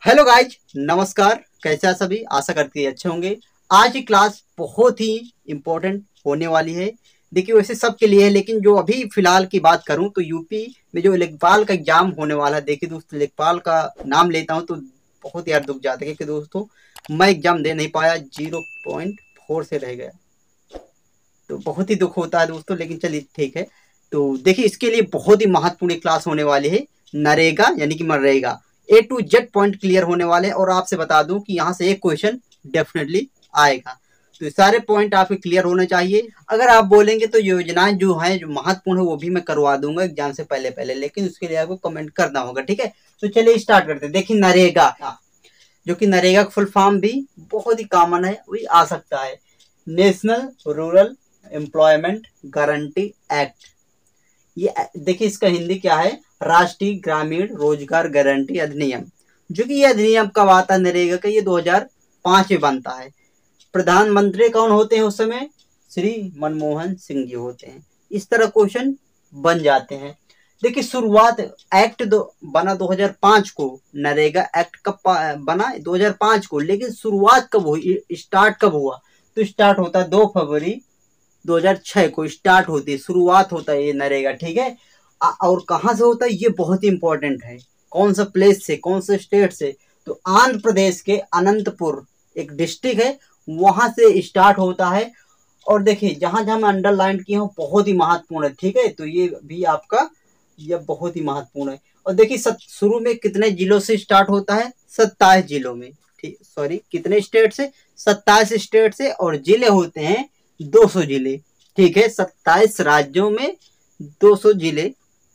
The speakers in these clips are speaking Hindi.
हेलो गाइज, नमस्कार। कैसे हैं सभी? आशा करती है अच्छे होंगे। आज की क्लास बहुत ही इम्पोर्टेंट होने वाली है। देखिए, वैसे सबके लिए है, लेकिन जो अभी फिलहाल की बात करूं तो यूपी में जो लेखपाल का एग्जाम होने वाला है। देखिए दोस्तों, लेखपाल का नाम लेता हूं तो बहुत यार दुख जाता है कि दोस्तों मैं एग्जाम दे नहीं पाया, 0.4 से रह गया। तो बहुत ही दुख होता है दोस्तों, लेकिन चलिए ठीक है। तो देखिए, इसके लिए बहुत ही महत्वपूर्ण क्लास होने वाली है। नरेगा यानी कि MNREGA, A to Z point clear होने वाले हैं। और आपसे बता दूं कि यहाँ से एक क्वेश्चन डेफिनेटली आएगा, तो ये सारे पॉइंट आपके क्लियर होने चाहिए। अगर आप बोलेंगे तो योजनाएं जो हैं, जो महत्वपूर्ण है, वो भी मैं करवा दूंगा एग्जाम से पहले पहले, लेकिन उसके लिए आपको कमेंट करना होगा, ठीक है। तो चलिए स्टार्ट करते हैं। देखिए, नरेगा, जो कि नरेगा का फुल फॉर्म भी बहुत ही कॉमन है, वही आ सकता है, national rural employment guarantee act. ये देखिए, इसका हिंदी क्या है? राष्ट्रीय ग्रामीण रोजगार गारंटी अधिनियम। जो कि ये अधिनियम कब आता है नरेगा का? ये 2005 में बनता है। प्रधानमंत्री कौन होते हैं उस समय? श्री मनमोहन सिंह जी होते हैं। इस तरह क्वेश्चन बन जाते हैं। देखिए, शुरुआत एक्ट बना 2005 को। नरेगा एक्ट कब बना? 2005 को। लेकिन शुरुआत कब हुई, स्टार्ट कब हुआ? तो स्टार्ट होता है 2 फरवरी 2006 को स्टार्ट होती है, शुरुआत होता है ये नरेगा, ठीक है। और कहाँ से होता है ये बहुत ही इंपॉर्टेंट है। कौन सा प्लेस से, कौन से स्टेट से? तो आंध्र प्रदेश के अनंतपुर एक डिस्ट्रिक्ट है, वहां से स्टार्ट होता है। और देखिए, जहां जहां मैं अंडरलाइन किया हूँ बहुत ही महत्वपूर्ण है, ठीक है। तो ये भी आपका ये बहुत ही महत्वपूर्ण है। और देखिए, शुरू में कितने जिलों से स्टार्ट होता है? 27 जिलों में, ठीक, सॉरी, कितने स्टेट से? 27 स्टेट से। और जिले होते हैं 200 जिले, ठीक है। 27 राज्यों में 200 जिले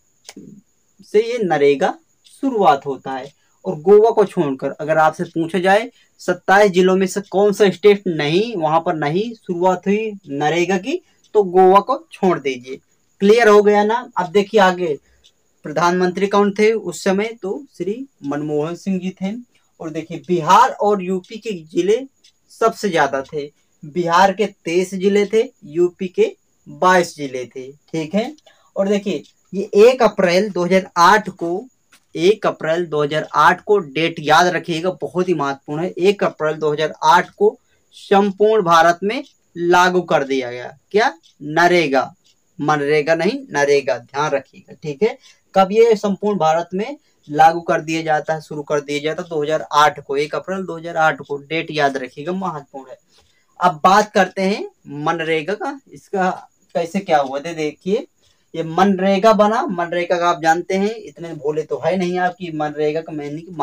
से ये नरेगा शुरुआत होता है। और गोवा को छोड़कर अगर आपसे पूछा जाए 27 जिलों में से कौन सा स्टेट नहीं, वहां पर नहीं शुरुआत हुई नरेगा की, तो गोवा को छोड़ दीजिए। क्लियर हो गया ना? अब देखिए आगे, प्रधानमंत्री कौन थे उस समय? तो श्री मनमोहन सिंह जी थे। और देखिए, बिहार और यूपी के जिले सबसे ज्यादा थे। बिहार के 23 जिले थे, यूपी के 22 जिले थे, ठीक है। और देखिए, ये 1 अप्रैल 2008 को, 1 अप्रैल 2008 को डेट याद रखिएगा, बहुत ही महत्वपूर्ण है। 1 अप्रैल 2008 को संपूर्ण भारत में लागू कर दिया गया। क्या? नरेगा, मनरेगा नहीं, नरेगा, ध्यान रखिएगा, ठीक है। कब ये संपूर्ण भारत में लागू कर दिया जाता है, शुरू कर दिया जाता है? 2008 को, 1 अप्रैल 2008 को, डेट याद रखिएगा, महत्वपूर्ण है। अब बात करते हैं मनरेगा का। इसका कैसे क्या हुआ थे? देखिए, ये मनरेगा बना। मनरेगा का आप जानते हैं, इतने भोले तो है नहीं आप, कि मनरेगा का meaning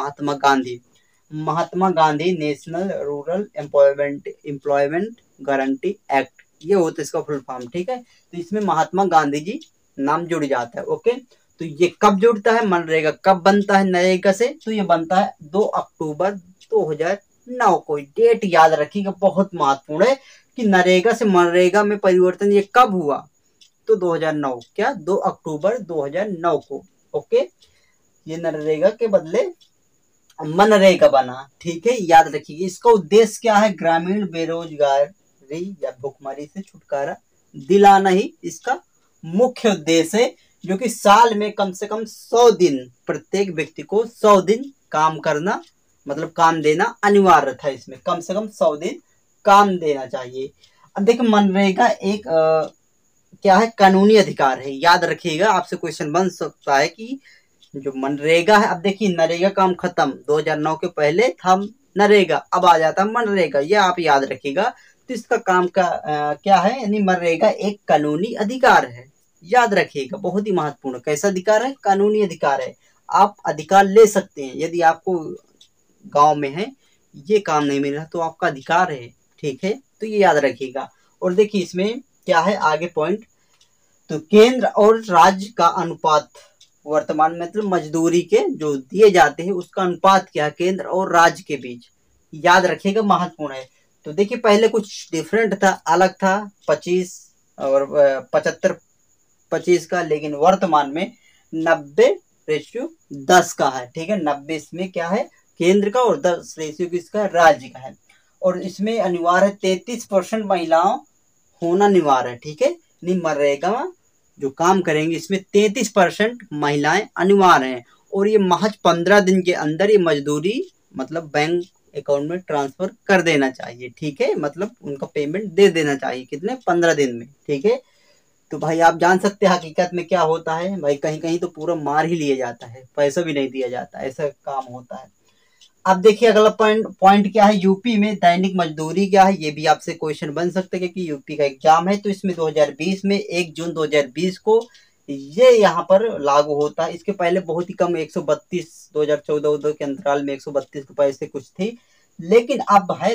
Mahatma Gandhi national rural employment guarantee act, ये होता है इसका फुल फॉर्म, ठीक है। तो इसमें महात्मा गांधी जी नाम जुड़ जाता है, ओके। तो ये कब जुड़ता है? मनरेगा कब बनता है नरेगा से? तो ये बनता है 2 अक्टूबर 2009 को। डेट याद रखिएगा, बहुत महत्वपूर्ण है कि नरेगा से मनरेगा में परिवर्तन ये कब हुआ? तो 2009, क्या? 2 अक्टूबर 2009 को, ओके। ये नरेगा के बदले मनरेगा बना, ठीक है, याद रखिए। इसका उद्देश्य क्या है? ग्रामीण बेरोजगारी या भुखमरी से छुटकारा दिलाना ही इसका मुख्य उद्देश्य है। जो कि साल में कम से कम 100 दिन, प्रत्येक व्यक्ति को 100 दिन काम करना, मतलब काम देना अनिवार्य था। इसमें कम से कम 100 दिन काम देना चाहिए। अब देखिए, मनरेगा एक क्या है? कानूनी अधिकार है, याद रखिएगा। आपसे क्वेश्चन बन सकता है कि जो मनरेगा है, अब देखिए नरेगा काम खत्म, 2009 के पहले था नरेगा, अब आ जाता है मनरेगा, ये आप याद रखिएगा। तो इसका काम का क्या है? यानी मनरेगा एक कानूनी अधिकार है, याद रखिएगा, बहुत ही महत्वपूर्ण। कैसा अधिकार है? कानूनी अधिकार है। आप अधिकार ले सकते हैं, यदि आपको गांव में है ये काम नहीं मिल रहा तो आपका अधिकार है, ठीक है। तो ये याद रखिएगा। और देखिए, इसमें क्या है आगे पॉइंट? तो केंद्र और राज्य का अनुपात, वर्तमान में मतलब मजदूरी के जो दिए जाते हैं उसका अनुपात क्या है केंद्र और राज्य के बीच, याद रखिएगा, महत्वपूर्ण है। तो देखिए, पहले कुछ डिफरेंट था, अलग था, 25 और 75-25 का, लेकिन वर्तमान में 90:10 का है, ठीक है। 90 इसमें क्या है? केंद्र का, और 10 रेशियो किसका? राज्य का है। और इसमें अनिवार्य 33% महिलाओं होना अनिवार्य है, ठीक है। मनरेगा जो काम करेंगे इसमें 33% महिलाएं अनिवार्य हैं। और ये महज 15 दिन के अंदर ये मजदूरी मतलब बैंक अकाउंट में ट्रांसफर कर देना चाहिए। ठीक है, मतलब उनका पेमेंट दे देना चाहिए कितने 15 दिन में। ठीक है, तो भाई आप जान सकते हैं हकीकत में क्या होता है भाई, कहीं कहीं तो पूरा मार ही लिया जाता है, पैसा भी नहीं दिया जाता, ऐसा काम होता है। अब देखिए अगला पॉइंट पॉइंट क्या है, यूपी में दैनिक मजदूरी क्या है, ये भी आपसे क्वेश्चन बन सकता है क्योंकि यूपी का एग्जाम है। तो इसमें 2020 में 1 जून 2020 को ये यहाँ पर लागू होता है। इसके पहले बहुत ही कम 132 2014 के अंतराल में 132 रुपए से कुछ थी, लेकिन अब है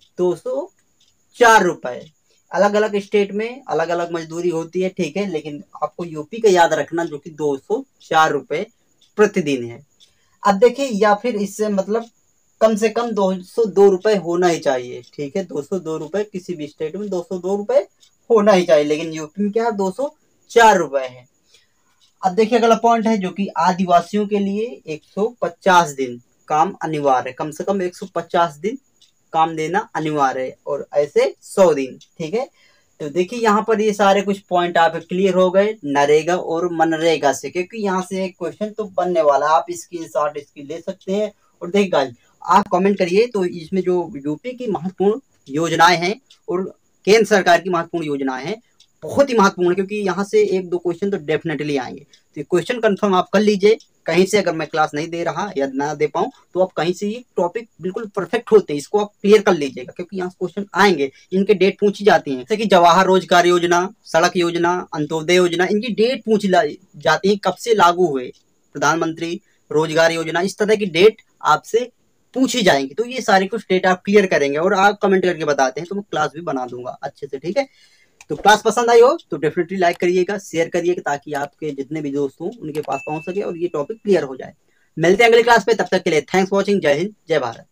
204 रुपए। अलग अलग स्टेट में अलग अलग मजदूरी होती है, ठीक है, लेकिन आपको यूपी का याद रखना जो कि 204 रुपए प्रतिदिन है। अब देखिए या फिर इससे मतलब कम से कम 202 रुपए होना ही चाहिए। ठीक है, 202 रुपए, किसी भी स्टेट में 202 रुपए होना ही चाहिए, लेकिन यूपी में क्या है 204 रुपए है। अब देखिए अगला पॉइंट है जो कि आदिवासियों के लिए 150 दिन काम अनिवार्य है, कम से कम 150 दिन काम देना अनिवार्य है, और ऐसे 100 दिन। ठीक है, तो देखिए यहाँ पर ये सारे कुछ पॉइंट आप क्लियर हो गए नरेगा और मनरेगा से, क्योंकि यहाँ से एक क्वेश्चन तो बनने वाला है, आप इसकी शॉर्ट इसकी ले सकते हैं। और देखिए गाइस आप कमेंट करिए, तो इसमें जो यूपी की महत्वपूर्ण योजनाएं हैं और केंद्र सरकार की महत्वपूर्ण योजनाएं हैं, बहुत ही महत्वपूर्ण है, क्योंकि यहाँ से 1-2 क्वेश्चन तो डेफिनेटली आएंगे। तो क्वेश्चन कंफर्म आप कर लीजिए, कहीं से अगर मैं क्लास नहीं दे रहा या ना दे पाऊं तो आप कहीं से ये टॉपिक बिल्कुल परफेक्ट होते हैं, इसको आप क्लियर कर लीजिएगा, क्योंकि यहाँ क्वेश्चन आएंगे, इनके डेट पूछी जाती हैं, जैसे कि जवाहर रोजगार योजना, सड़क योजना, अंत्योदय योजना, इनकी डेट पूछी जाती है, कब से लागू हुए, प्रधानमंत्री रोजगार योजना, इस तरह की डेट आपसे पूछी जाएंगी। तो ये सारी कुछ डेट आप क्लियर करेंगे और आप कमेंट करके बताते हैं तो मैं क्लास भी बना दूंगा अच्छे से। ठीक है, तो क्लास पसंद आई हो तो डेफिनेटली लाइक करिएगा, शेयर करिएगा, ताकि आपके जितने भी दोस्त हों उनके पास पहुंच सके और ये टॉपिक क्लियर हो जाए। मिलते हैं अगली क्लास पे, तब तक के लिए थैंक्स फॉर वॉचिंग। जय हिंद, जय भारत।